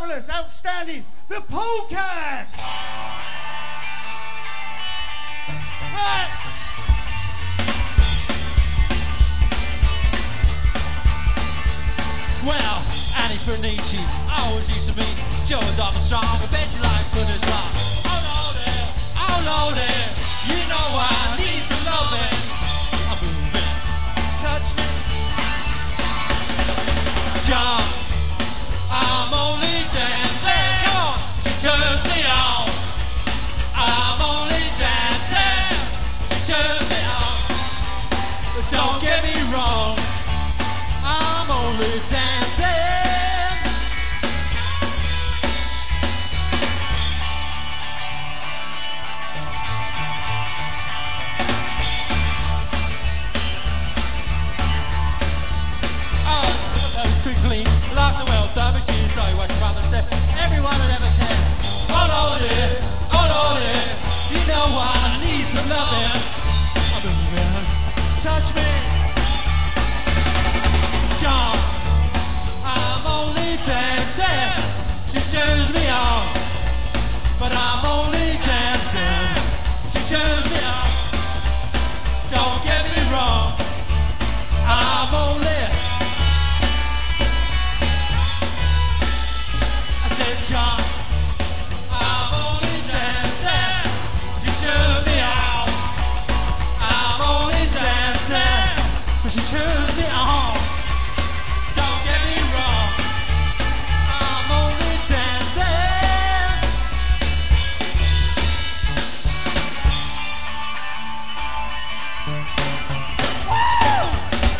marvelous, outstanding, the Polecats! Right. Well, Annie's from Nietzsche, always used to mean Joe's off strong, but bet she likes British rock. Oh Lordy, you know I need some loving. I'm moving, touch me. John, I'm only dancing. Come on, she turns me on. I'm only dancing. She turns me on. But don't get me wrong, I'm only dancing. Clean, laughter well done, but she's so much rather step. Everyone would ever care. Oh Lordy, you know I need some loving. I'm moving, touch me. John, I'm only dancing. She turns me on, but I'm only dancing. She turns me on. Don't get me wrong, I'm only. John, I'm only dancing. She turns me on. I'm only dancing, but she turns me on. Don't get me wrong, I'm only dancing. Woo!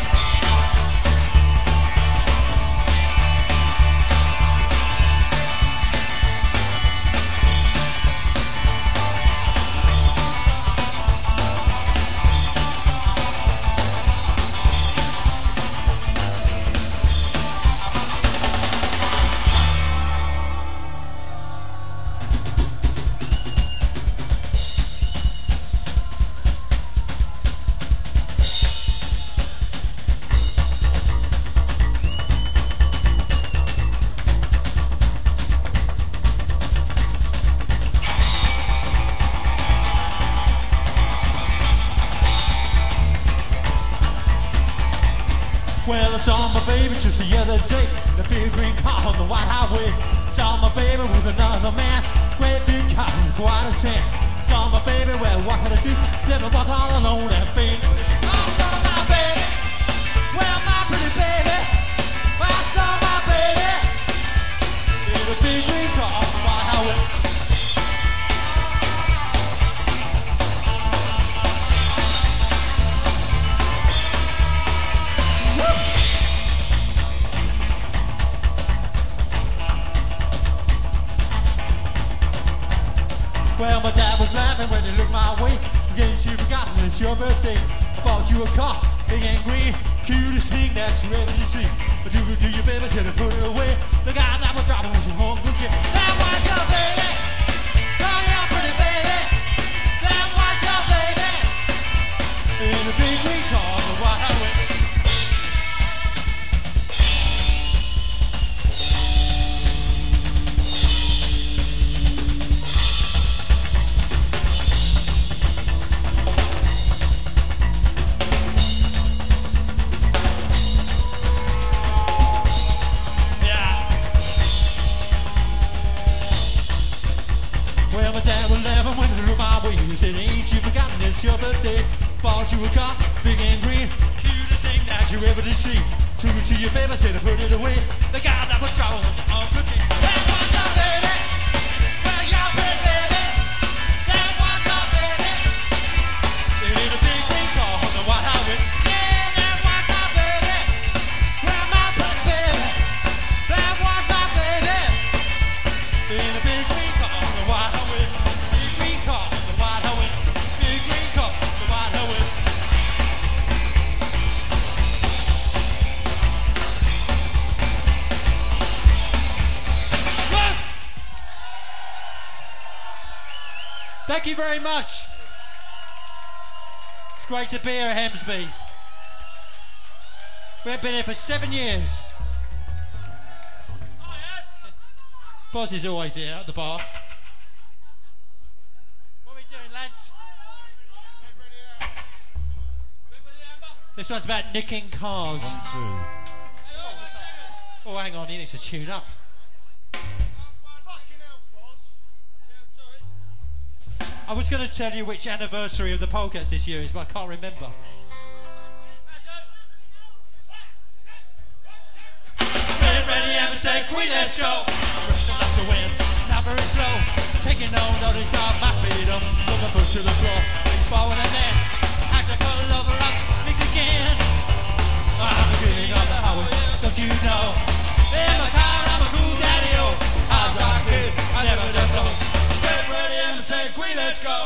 Well, I saw my baby just the other day, the big green car on the white highway. Saw my baby with another man, great big car and quite a tan. Saw my baby, well, what could I do? Let me walk all alone and faint. I saw my baby, well, my pretty baby. I saw my baby in a big green car on the white highway. Well, my dad was laughing when he looked my way. In case you forgotten, it's your birthday. I bought you a car, big and green, cutest thing that you ever see. I took it to your baby, said I put it away. The guy that was dropping was your home, good you? That was your baby. Oh, your pretty baby. That was your baby. In a big green car on the white highway. Well, my dad was laughing when he looked my way. He said, ain't you forgotten it's your birthday? Bought you a car, big and green, cutest thing that you ever did see. Took it to your baby, said I put it away. The guy that was driving was your uncle Dick. That was your baby. Well, your pretty baby. That was your baby. In a big green car on the white highway. Yeah, that was my baby. Well, my pretty baby. That was my baby. In a big green car on the white highway. Big green car on the white highway. Big green car on the white highway. Thank you very much. It's great to be here at Hemsby. We've been here for 7 years. Boz is always here at the bar. What are we doing, lads? This one's about nicking cars. 1, 2. Oh, hang on, he needs to tune up. I was going to tell you which anniversary of the Polecats this year is, but I can't remember. Ready, ever say, Queen, let's go. Rest enough to win, now very slow. Taking no notice of my speed up. Put my foot to the floor, things forward and then act a pull over up, mix again. I'm the king of the highway, don't you know? In my car, I'm a cool daddy-o. Hard rock kid, I never let go. Get ready, ever say, Queen, let's go.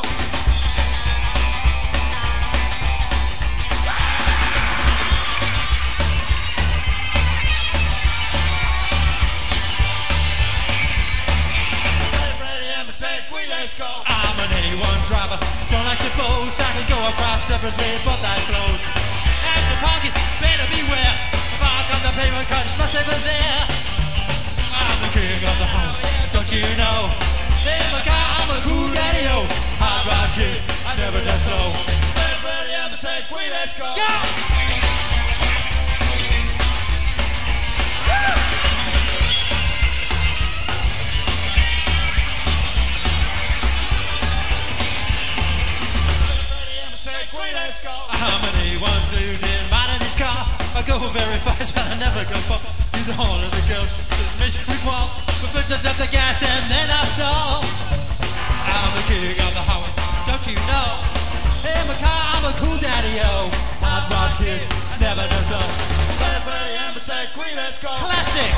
Let's go. I'm an A1 driver, don't like to boast. I can go across the bridge, but that's closed. As the pocket, better beware. Park on the pavement, cause must ever there. I'm the king of the home, don't you know? In my car, I'm a cool daddy-o. Hard rock kid, I never done slow. Everybody ever say, Queen, let's go. Go! I'm an A1 dude in mine in his car. I go very fast but I never go far. Do the whole of the girls, just misery qual. But first I dump the gas and then I stall. I'm the king of the highway, don't you know? In my car I'm a cool daddy-o. Hot rod kid, never does so. Everybody ever say, Queen, let's go. Classic!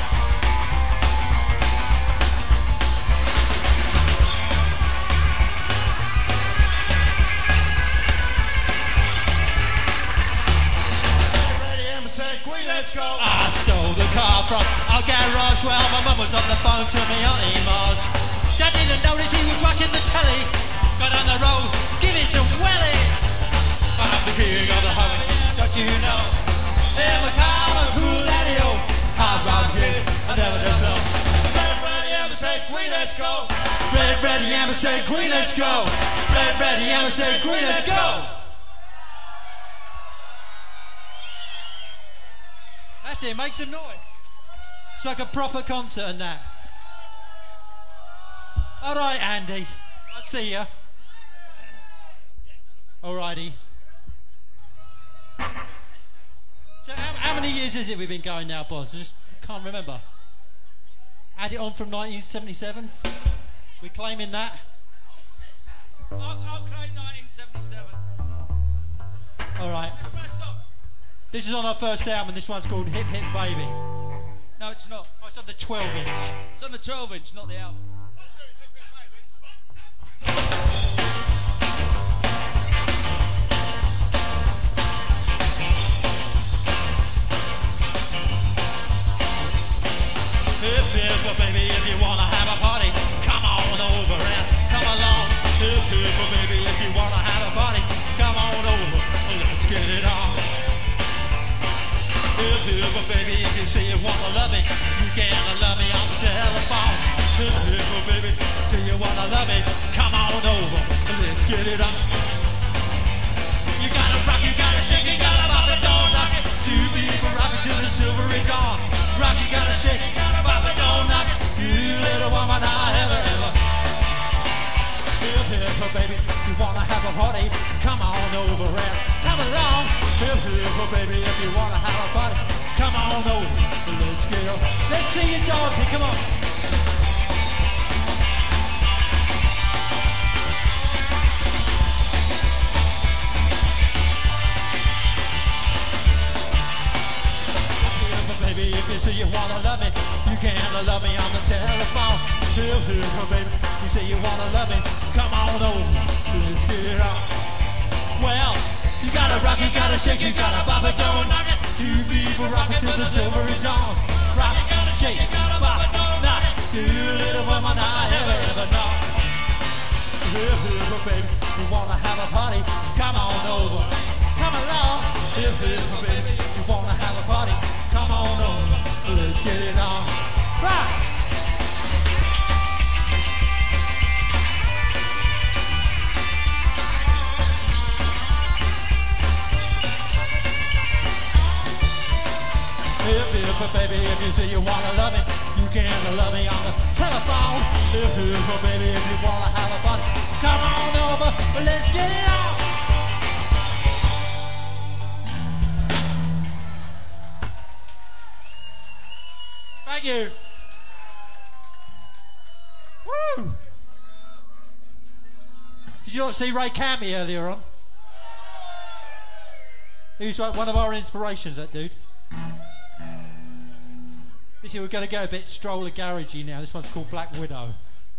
Queen, let's go. I stole the car from our garage. Well, my mum was on the phone to me on email. Dad didn't notice he was watching the telly. Got on the road, give it some welly. I'm the king of the highway, don't you know? In my car, I'm a cool daddy-o. Hard rock kid, I never done slow. Red, ready, ever say, Queen, let's go. Red, ready, ever say, Queen, let's go. Red, ready, ever say, Queen, let's go. That's it, make some noise. It's like a proper concert and that. All right, Andy. I'll see ya. Alrighty. So how many years is it we've been going now, boss? I just can't remember. Add it on from 1977. We claiming that? I'll claim 1977. Alright. This is on our first album, and this one's called Hip Hip Baby. No, it's not. Oh, it's on the 12-inch. It's on the 12-inch, not the album. Hip hip baby, if you wanna have a party, come on over and come along. Hip hip baby, if you wanna have a party, come on over, let's get it on. Hip hip baby, if you say you wanna love me, you can love me on the telephone. Hip hip baby, say you wanna love me, come on over, let's get it on. You gotta rock, you gotta shake, you gotta bop it, don't knock it. Two people rockin' till the silvery dawn. Rock, you gotta shake, you gotta bop it, don't knock it. You little woman, I ever. Hip hip baby, you wanna have a party, come on over and come along. Hip hip baby, if you wanna have a party, come on over, let's get up. Let's see you dancing, come on. Baby, if you say you wanna love me, you can love me on the telephone. Hip hip baby, you say you wanna love me, come on over, let's get it on. Well, you gotta rock, you gotta shake, you gotta bop it, don't knock it. Two people rockin' till the silvery dawn. Rock, you gotta shake, you gotta bop it, don't knock it. You little woman I ever know. Hip hip baby, you wanna have a party, come on over, come along. Hip hip baby, you wanna have a party, come on over, let's get it on. Rock! you say you wanna love me, you can love me on the telephone. Oh, baby, if you wanna have a fun, come on over, let's get it on. Thank you. Woo! Did you not see Ray Campy earlier on? He was like one of our inspirations, that dude. This year we're going to go a bit stroller garagey now. This one's called Black Widow.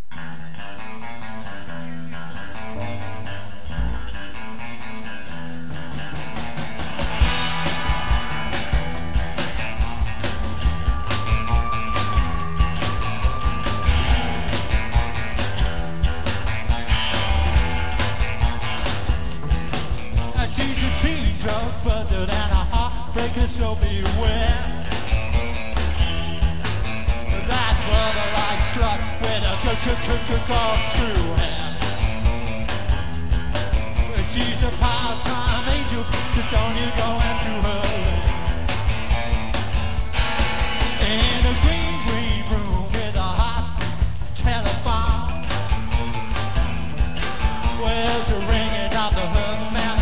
She's a teen drug buzzard and a heartbreaker, so beware. That brother-like slut with a corkscrew hair. She's a part-time angel, so don't you go into her lane. In a green room with a hot telephone, where's the ringing of the hook man?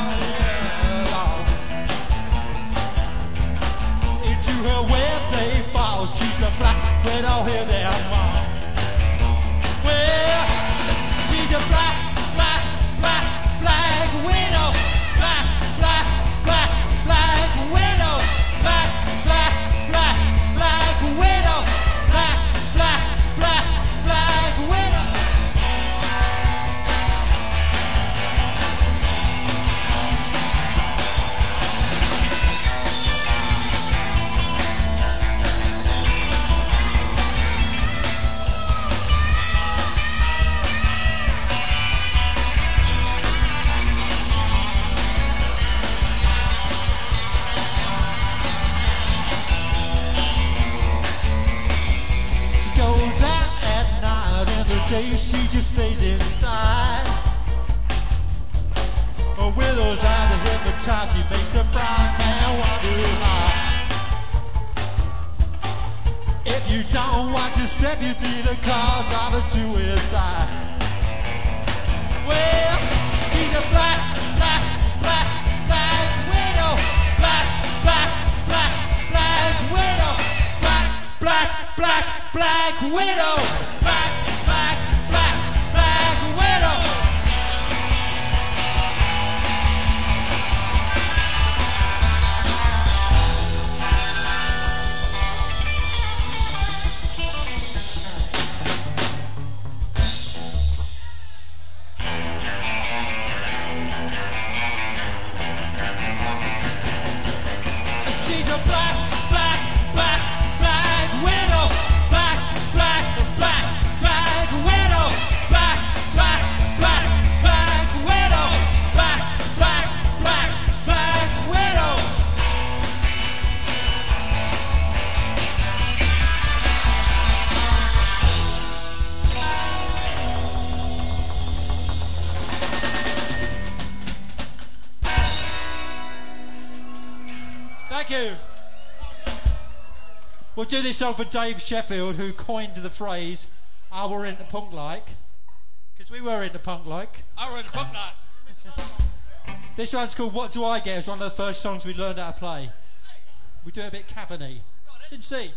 Her web they fall, she's a black widow, hear them all. Well, she's a black widow, black widow, black widow, black widow. She just stays inside. With those eyes that hypnotize, she makes the blind man wonder why. If you don't watch your step, you'd be the cause of a suicide. Well, she's a black widow, black widow. Thank you. We'll do this song for Dave Sheffield, who coined the phrase, "I were into punk like," because we were into punk like. I were into punk like. This one's called "What Do I Get?" It's one of the first songs we learned how to play. We do it a bit cavern-y. It's in C.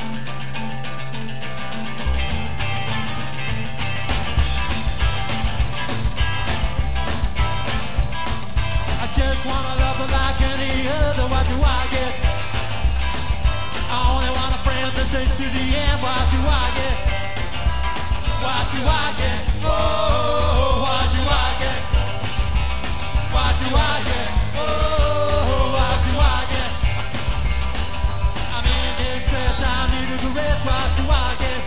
I just wanna love her like any other. What do I get? I only want a friend that says to the end. What do I get? What do I get? Oh, what do I get? What do I get? Oh, what do I get? I'm in distress, I need a caress. What do I get?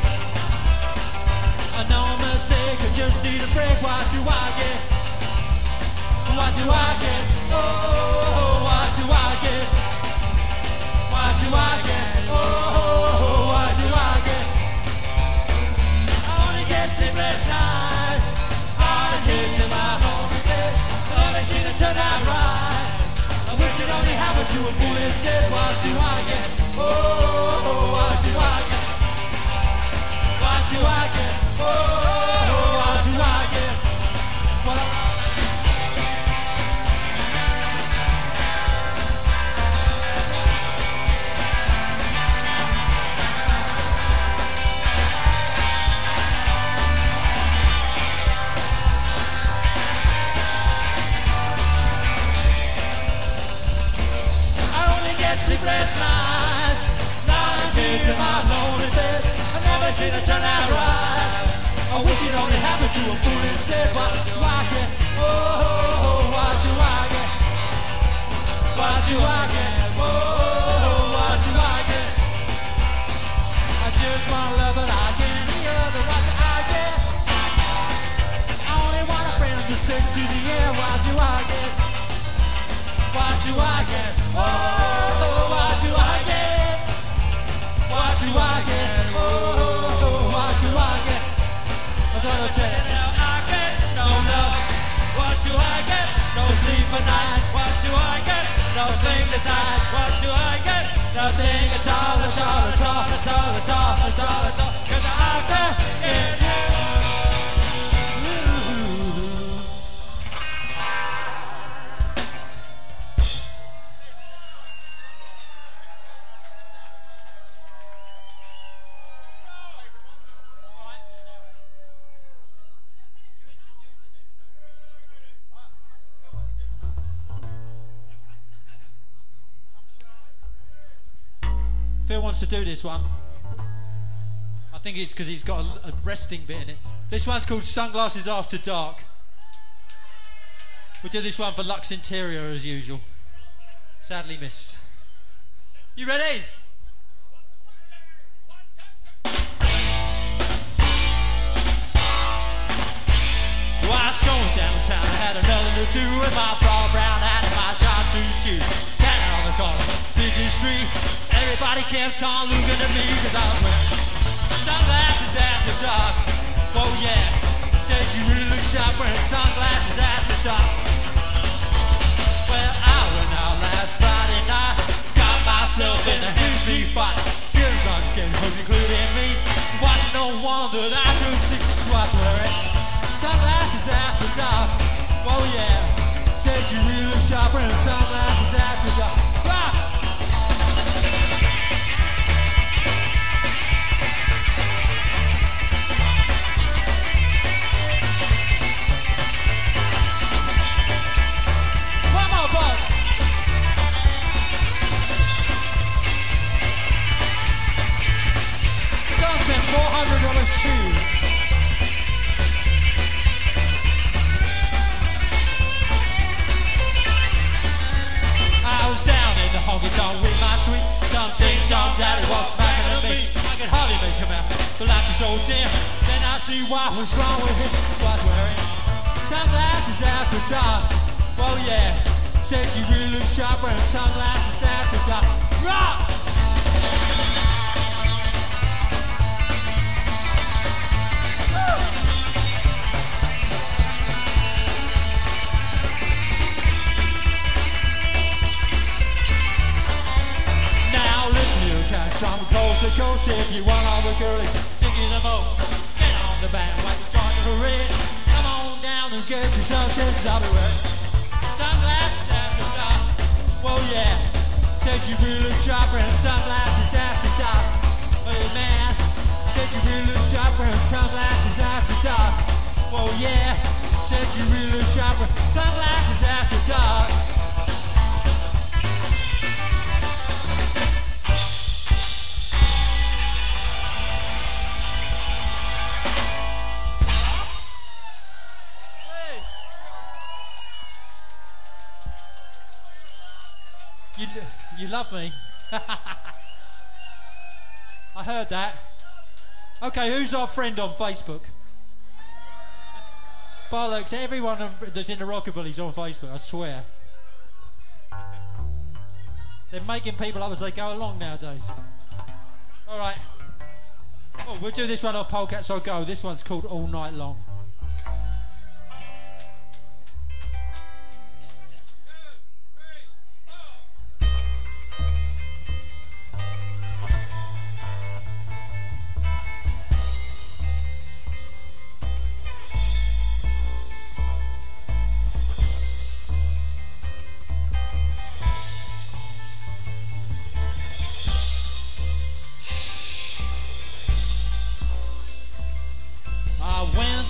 No mistake, I just need a break. What do I get? What do I get? Oh, what do I get? What do I get? Oh, what do I get? I only get sleepless nights. All the kids in my home bed. All they seem to turn out right. I wish it only happened to a fool instead. What do I get? Oh, what do I get? What do I get? Oh, what do I get? What sleepless nights, lying here in my lonely bed. I never seen it turn out right. I wish it only happened to a fool instead. What do I get? Oh, what do I get? What do I get? Oh, what do I get? I just want love like any other. What do I get? I only want a friend to stick to the air. What do I get? What do I get? Oh, what do I get? What do I get? Oh, what do I get? I'm gonna tell you now, I get no love. What do I get? No sleep at night. What do I get? Nothing besides. What do I get? Nothing at all, at all, at all, at all, at all, at all, at all. 'Cause I can't get you. Phil wants to do this one. I think it's because he's got a resting bit in it. This one's called Sunglasses After Dark. We do this one for Lux Interior as usual. Sadly missed. You ready? Well, I was going downtown, I had nothing to do with my broad brown hat and my chartreuse shoes. Down on the corner, busy street, everybody kept on looking at me 'cause I was wearing sunglasses after dark. Oh yeah, said you really look sharp wearing sunglasses after dark. Well, I went out last Friday night, got myself in a Hemsby fight. Everybody's getting hooked, including me. Wasn't no wonder that I could see who I was wearing sunglasses after dark. Oh yeah, said you really look sharp wearing sunglasses after dark. Rock! One more ball. Don't spend $400 shoes. I was down in the honky tonk with my sweet tongue ding dong daddy walks smacking at me. I could hardly make him out. The light was so dim. Then I see what was wrong with him. Was wearing sunglasses after dark. Oh yeah, said you really look sharp wearing sunglasses after dark. Rock! Some coast to coast if you want all the girlies thinking the most. Get on the bandwagon, join the parade. Come on down and get you some chances. I'll be wearing sunglasses after dark. Whoa yeah, said you really look sharp wearing sunglasses after dark. Hey man, said you really look sharp wearing sunglasses after dark. Whoa yeah, said you really look sharp wearing sunglasses after dark. You love me. I heard that. Okay, who's our friend on Facebook? Bollocks, everyone that's in the Rockabilly's on Facebook, I swear. They're making people up as they go along nowadays. Alright. Oh, we'll do this one off Polecats, so go. This one's called All Night Long.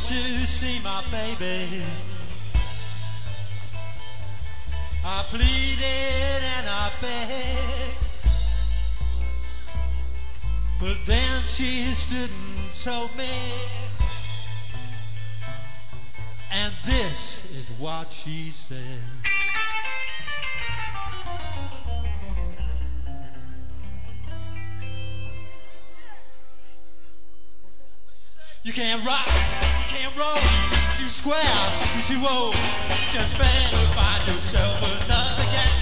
to see my baby. I pleaded and I begged, but then she stood and told me, and this is what she said. You can't rock, you can't roll, you're too square, you're too old. Just better find yourself another gang.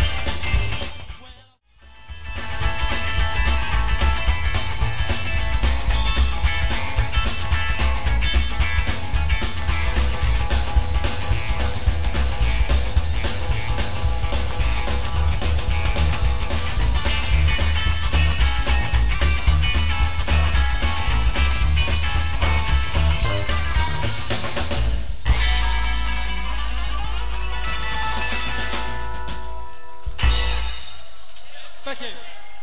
Thank you.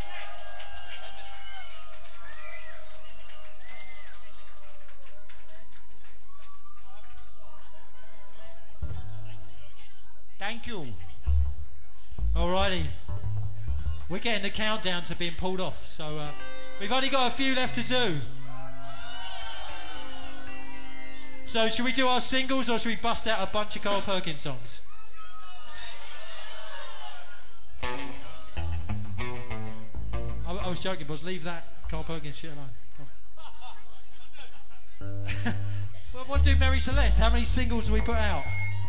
Thank you. Alrighty. We're getting the countdown to being pulled off, so we've only got a few left to do. So should we do our singles or should we bust out a bunch of Carl Perkins songs? I was joking, boss. Leave that Carl Perkins shit alone. Well, I want to do Mary Celeste. How many singles do we put out?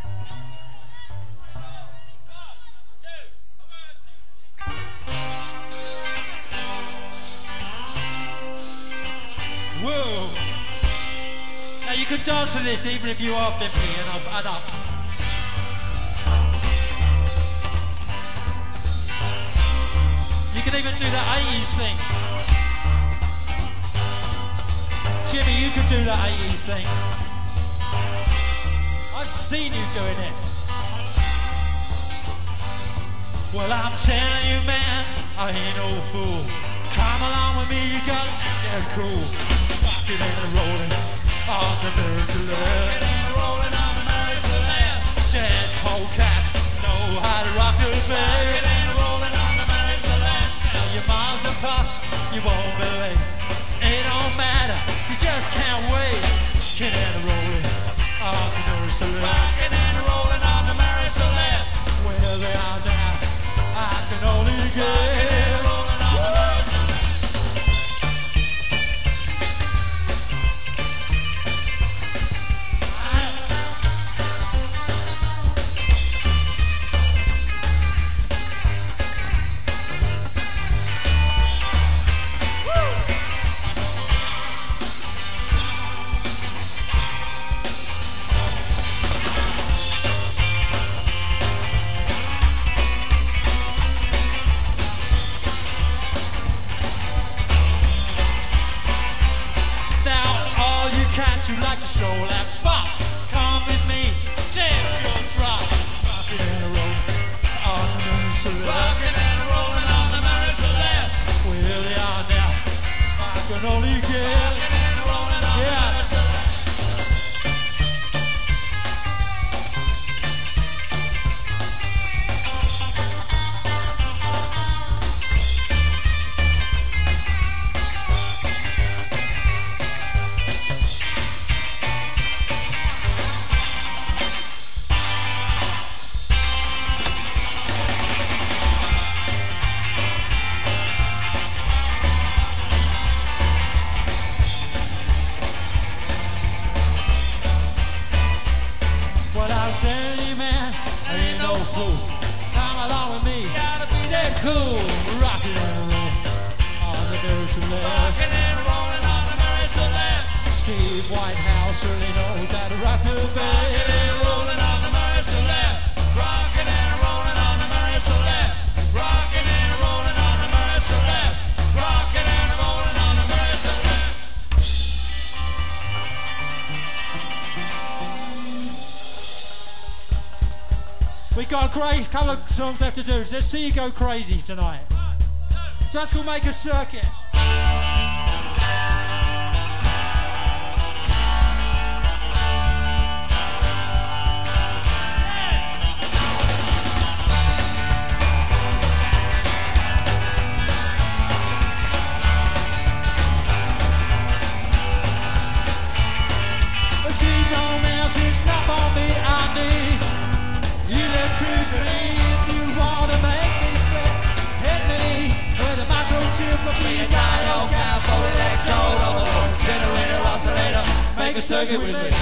Whoa! Now you can dance to this even if you are bimpy and up. You can even do that 80s thing. Jimmy, you can do that 80s thing. I've seen you doing it. Well, I'm telling you, man, I ain't no fool. Come along with me, you gotta get cool. Rockin' and rollin' on the Mary Celeste. Rockin' and rollin' on the Mary Celeste. Dead Polecats know how to rock the bed. Rockin' and rollin' on the Mary Celeste. Now your moms and pops, you won't believe. It don't matter, you just can't wait. Rockin' and rollin' on the Mary Celeste. Rockin' and rollin' on the Mary Celeste. Where they are now, I can only get. Rollin' on the Mary Celeste. You like to show that bop, come with me, dance your drop. Rockin' and rollin' on the Mary Celeste. Rockin' and rollin' on the Mary Celeste. Where they are now, I can only get. Rockin' and rollin' on the Mary Celeste. Come along with me, gotta be that cool. Rockin' and rollin' on the Mary Celeste. Rockin' and rollin' on the Mary Celeste. Steve Whitehouse really knows how to rock the bed. Rockin' and rollin' on the Mary Celeste. Rockin' and rollin' on the Mary Celeste. Rockin' and rollin' on the Mary Celeste. Rockin' and rollin' on the Mary Celeste. We got a great couple of songs left to do, so let's see you go crazy tonight. So that's gonna make a circuit. miles is not on me. I need electricity. If you wanna make me flip, hit me with a microchip of me. A diode cap for electrode overload, generator, oscillator, make a circuit with me.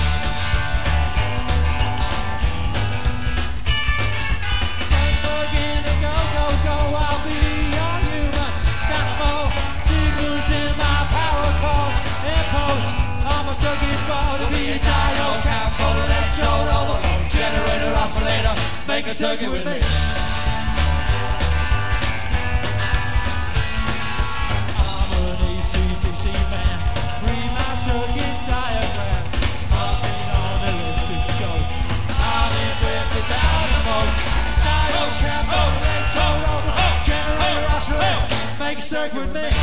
I'll be your human dynamo. Signals in my power cord. Impulse on my circuit board. To be a diode, cap, photo, electrode, overload, generator, oscillator, make a circuit with me. I'm an AC/DC man. Read my circuit diagram. I've been on electric jokes. I'm in 50,000 volts. Diode, cap, photo, electrode, overload, generator, oscillator, make a circuit with me.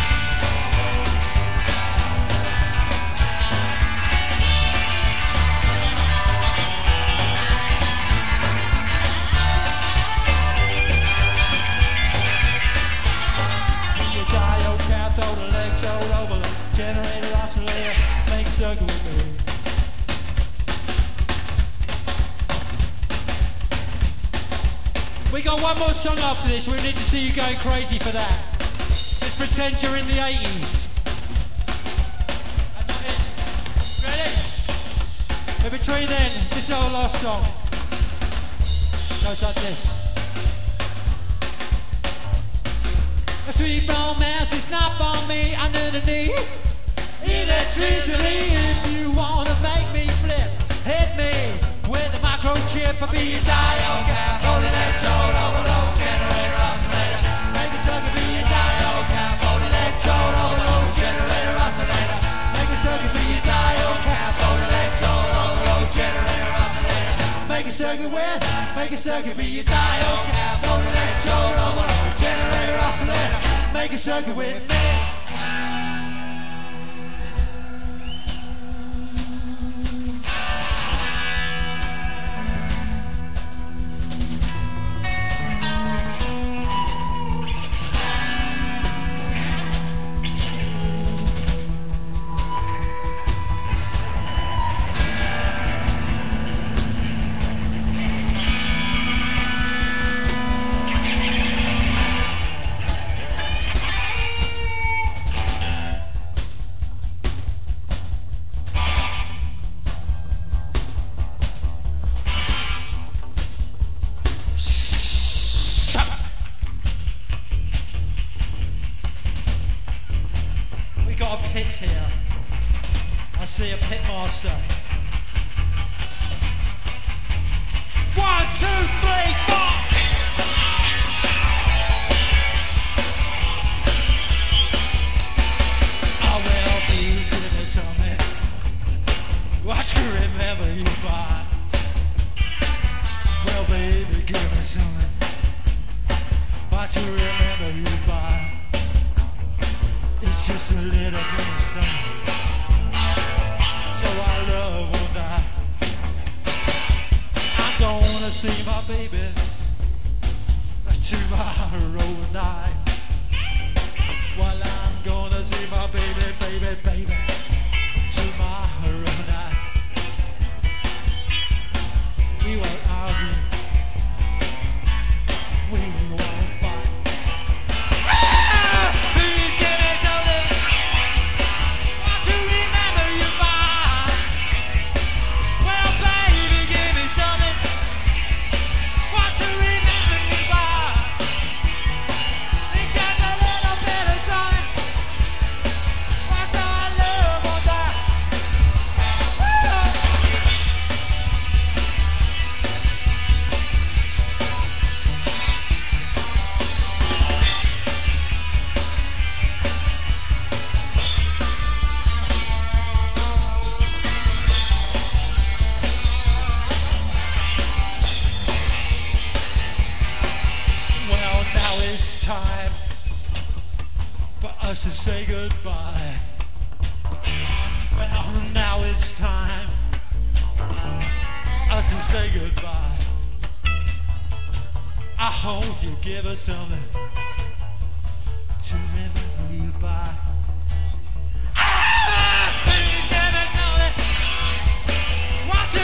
Diode, cathode, electrode, overload, generator, oscillator, make a circuit with me. We got one more song after this. We need to see you going crazy for that. Let's pretend you're in the 80s. Ready? In between then, this is our last song. Goes like this. A sweet romance is not for me under the knee. Electricity, if you wanna make me flip, hit me with a microchip. I'll be a diode, cathode, electrode, overload, generator, oscillator, make a circuit. Be a diode, cathode, electrode, overload, generator, oscillator, make a circuit. Be a diode, cathode, electrode, overload, generator, oscillator, make a circuit with, make a circuit. Be a diode, cathode, electrode, overload, generator, oscillator, make a circuit with me. See a pit master. 1, 2, 3, 4. Oh well, please give me something. What you remember you by. Well, baby, give me something. What you remember you by. It's just a little bit of something. So our love will die. I'm gonna see my baby tomorrow night. Well, I'm gonna see my baby, baby, baby tomorrow night. We won't argue. We won't fight. Please give me something. Want to remember you by. Well, baby, give me something. Want to remember you by. It's just a little bit of something. What's our love won't die. Well, now it's time for us to say goodbye. Well, now it's time us to say goodbye. I hope you give us something to remember you by. Give us something. Want to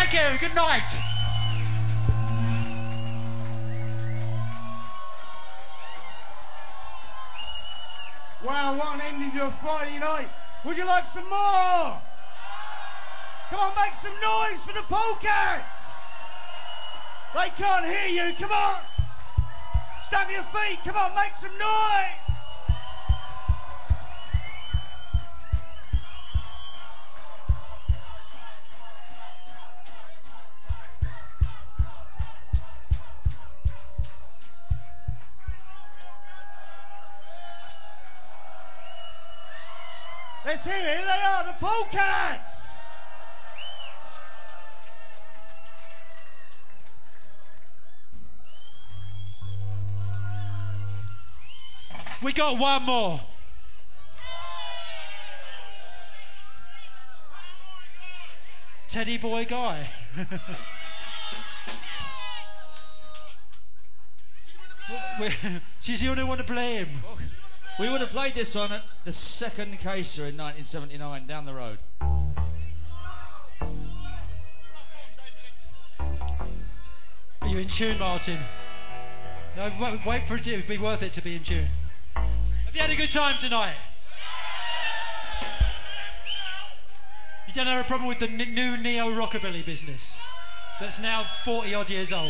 Thank you. Good night. Wow, what an ending to a Friday night. Would you like some more? Come on, make some noise for the Polecats. They can't hear you. Come on. Stamp your feet. Come on, make some noise. Let's hear it. Here they are, the Polecats. We got one more. Teddy Boy Guy. She's the only one to play him. We would have played this one at the second Caser in 1979 down the road. Are you in tune, Martin? No, wait for it to be worth it to be in tune. Have you had a good time tonight? You don't have a problem with the new neo rockabilly business that's now 40 odd years old?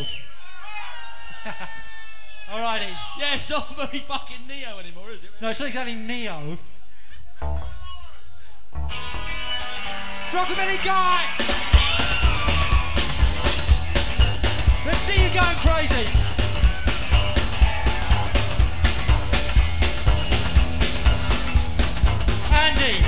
Alrighty. Yeah, it's not very fucking neo anymore, is it? No, it's not exactly neo. It's Rockabilly Guy! Let's see you going crazy. Andy.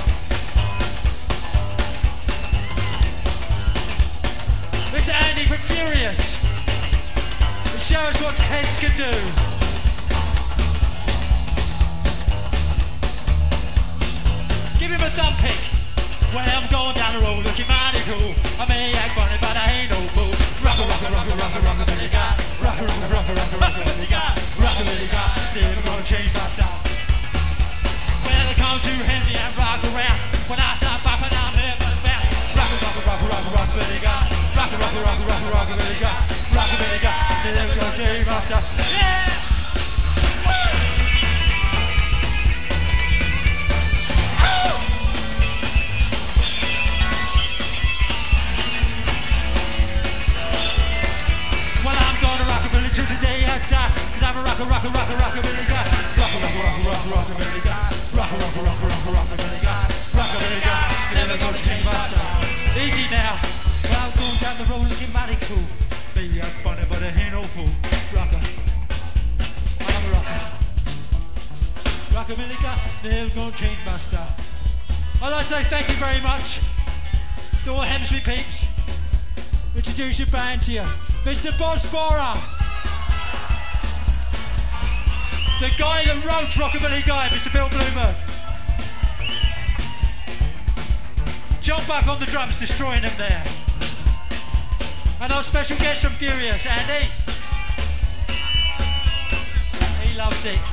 Mr. Andy from Furious. Show us what Teds can do. Give him a thumb pick. When I'm going down the road looking mighty cool. I may act funny, but I ain't no fool. Rockabilly guy. Rockabilly guy. Rockabilly guy. Never gonna change my style. When I come to Hemsby and rock around. When I stop popping, I'm never found. Rockabilly guy. Rockabilly guy. Rockabilly guy. Never gonna change my style. Yeah! Well, I'm gonna rockabilly till the day I die. Cause I'm a rockabilly guy. Rockabilly guy. Rockabilly guy. Rockabilly guy. Never gonna change my style. Easy now. Well, I'm going down the road looking mighty cool. Baby, I'm funny, but I ain't no fool. Rocker. I'm a rocker. Rockabilly guy. Never gonna change my style. I'd like to say thank you very much to all Hemsby peeps. Introduce your band to you. Mr. Bosbora. The guy that wrote Rockabilly Guy, Mr. Bill Bloomberg. John Buck on the drums, destroying them there. And our special guest from Furious, Andy. He loves it.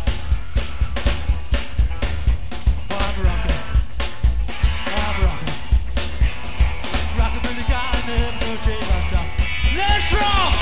I'm a rocker. I'm a rocker. Rockabilly Guy, never gonna change my style. Let's rock!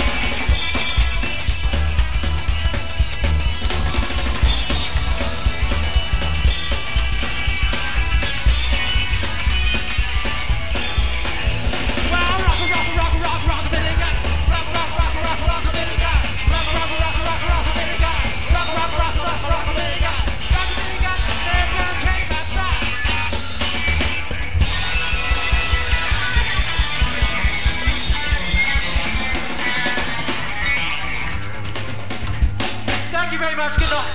Thank you very much. Good night.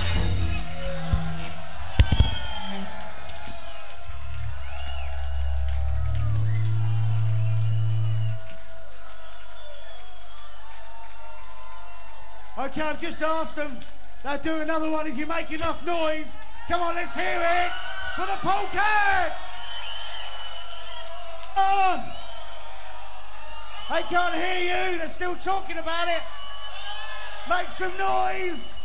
Okay, I've just asked them. They'll do another one if you make enough noise. Come on, let's hear it for the Polecats. On. They can't hear you. They're still talking about it. Make some noise.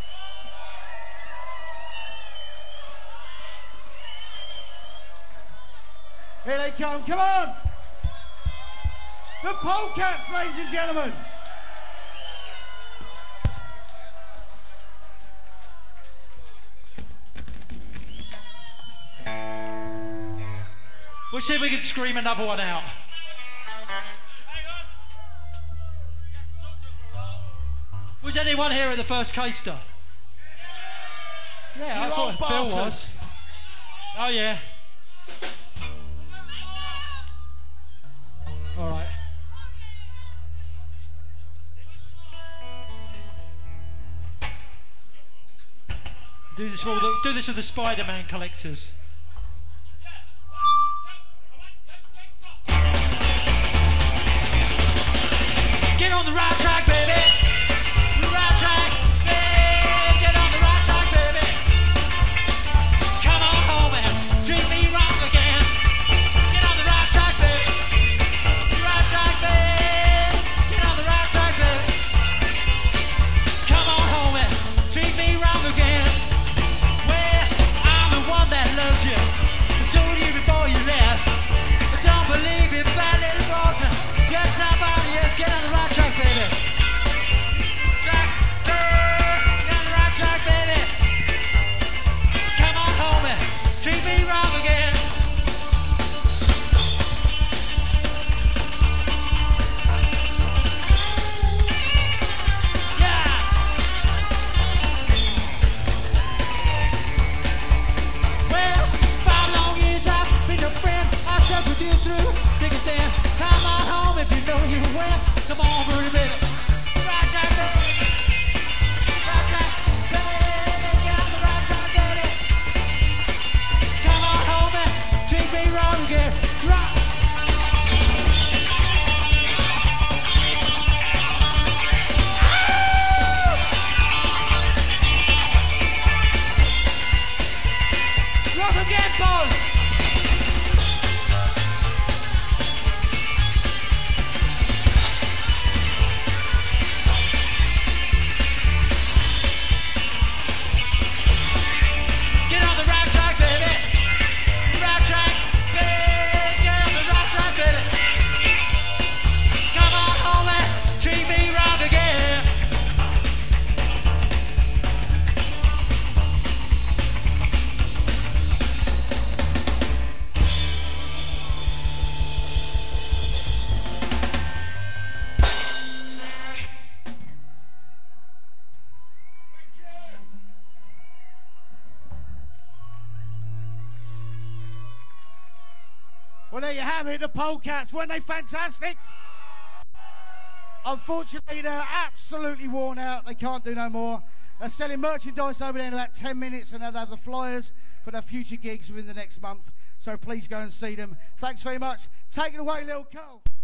Here they come. Come on. The Polecats, ladies and gentlemen. We'll see if we can scream another one out. Was anyone here at the first coaster? Yeah, I thought Bill was. Oh yeah. All right. Do this for the Spider-Man collectors. Get on the right track, baby. The right track, baby. Get on the right track, baby. Come on home and treat me wrong again. Get on the right track, baby. The right track, baby. Get on the right track, baby. Come on home and treat me wrong again. Well, I'm the one that loves you. I told you before you left. I don't believe it, bad little boy. Get somebody else, get on the right track, baby. Track, baby. Get on the right track, baby. Come on home and treat me wrong again. Yeah. Well, 5 long years I've been your friend. I've stuck with you through thick and thin. Come on home if you know you will. Come on, pretty baby. Right track, baby. Right track, baby. Get on the right track, baby. Come on home and treat me wrong again. Right. Rock again, boys. Get on the right track, baby. Right track, baby. Get on the right track, baby. Come on home and treat me wrong again. Well, there you have it, the Polecats. Weren't they fantastic? Unfortunately, they're absolutely worn out. They can't do no more. They're selling merchandise over there in about 10 minutes, and they'll have the flyers for their future gigs within the next month. So please go and see them. Thanks very much. Take it away, little Cole.